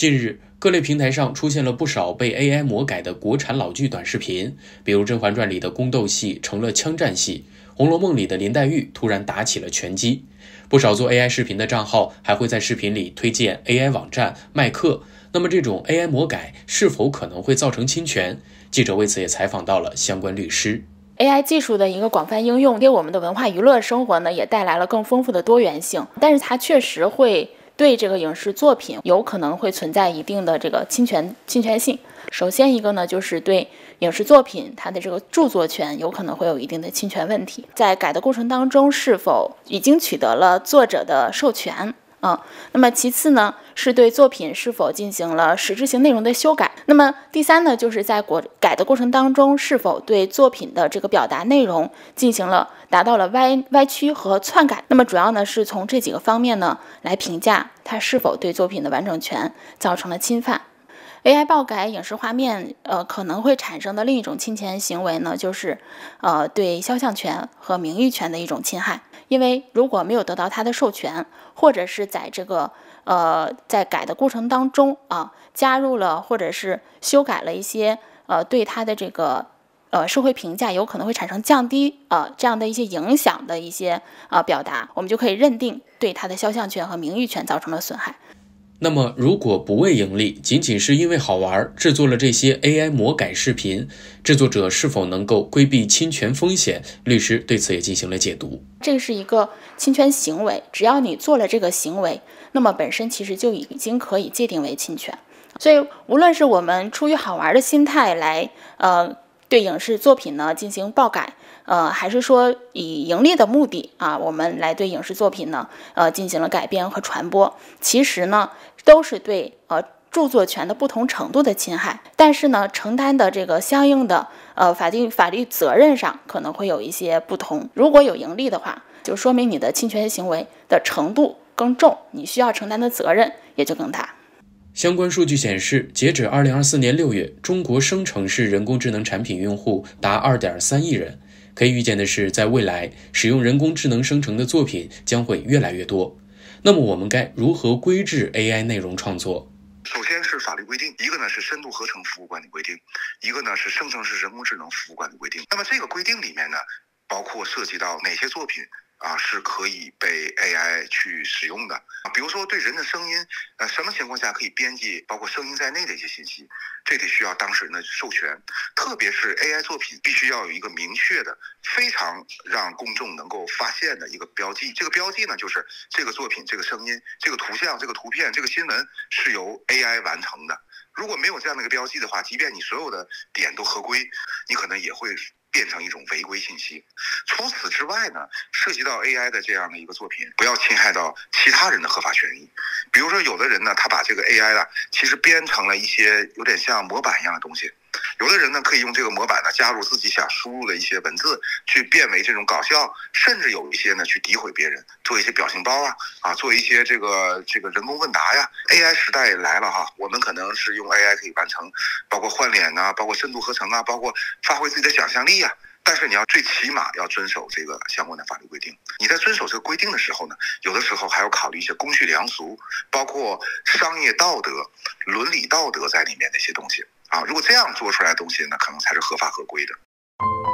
近日，各类平台上出现了不少被 AI 魔改的国产老剧短视频，比如《甄嬛传》里的宫斗戏成了枪战戏，《红楼梦》里的林黛玉突然打起了拳击。不少做 AI 视频的账号还会在视频里推荐 AI 网站卖课。那么这种 AI 魔改是否可能会造成侵权？记者为此也采访到了相关律师。 AI 技术的一个广泛应用，给我们的文化娱乐生活呢，也带来了更丰富的多元性。但是它确实会对这个影视作品有可能会存在一定的这个侵权性。首先一个呢，就是对影视作品它的这个著作权有可能会有一定的侵权问题，在改的过程当中是否已经取得了作者的授权。那么其次呢，是对作品是否进行了实质性内容的修改。那么第三呢，就是在改的过程当中，是否对作品的这个表达内容进行了达到了歪曲和篡改。那么主要呢是从这几个方面呢来评价它是否对作品的完整权造成了侵犯。AI 爆改影视画面，可能会产生的另一种侵权行为呢，就是对肖像权和名誉权的一种侵害。因为如果没有得到它的授权，或者是在这个在改的过程当中加入了或者是修改了一些对它的这个社会评价有可能会产生降低这样的一些影响的一些表达，我们就可以认定对它的肖像权和名誉权造成了损害。 那么如果不为盈利，仅仅是因为好玩制作了这些 AI 魔改视频，制作者是否能够规避侵权风险？律师对此也进行了解读。 这是一个侵权行为，只要你做了这个行为，那么本身其实就已经可以界定为侵权。所以无论是我们出于好玩的心态来对影视作品呢进行爆改，还是说以盈利的目的我们来对影视作品呢进行了改编和传播，其实呢都是对著作权的不同程度的侵害，但是呢承担的这个相应的法律责任上可能会有一些不同。如果有盈利的话，就说明你的侵权行为的程度更重，你需要承担的责任也就更大。 相关数据显示，截止2024年6月，中国生成式人工智能产品用户达 2.3 亿人。可以预见的是，在未来，使用人工智能生成的作品将会越来越多。那么我们该如何规制 AI 内容创作？ 首先是法律规定，一个呢是深度合成服务管理规定，一个呢是生成式人工智能服务管理规定。那么这个规定里面呢，包括涉及到哪些作品是可以被 AI 去使用的比如说对人的声音什么情况下可以编辑包括声音在内的一些信息，这得需要当事人的授权。特别是 AI 作品必须要有一个明确的非常让公众能够发现的一个标记，这个标记呢就是这个作品这个声音这个图像这个图片这个新闻是由 AI 完成的。如果没有这样的一个标记的话，即便你所有的点都合规，你可能也会变成一种违规信息。除此之外呢，涉及到 AI 的这样的一个作品，不要侵害到其他人的合法权益。比如说有的人呢，他把这个 AI 其实编成了一些有点像模板一样的东西，有的人呢可以用这个模板呢加入自己想输入的一些文字，去变为这种搞笑，甚至有一些呢去诋毁别人，做一些表情包做一些这个人工问答呀。AI 时代来了我们可能是用 AI 可以完成包括换脸包括深度合成包括发挥自己的想象力但是你要最起码要遵守这个相关的法律规定。你在遵守这个规定的时候呢，有的时候还要考虑一些公序良俗，包括商业道德、伦理道德在里面的一些东西如果这样做出来的东西呢，可能才是合法合规的。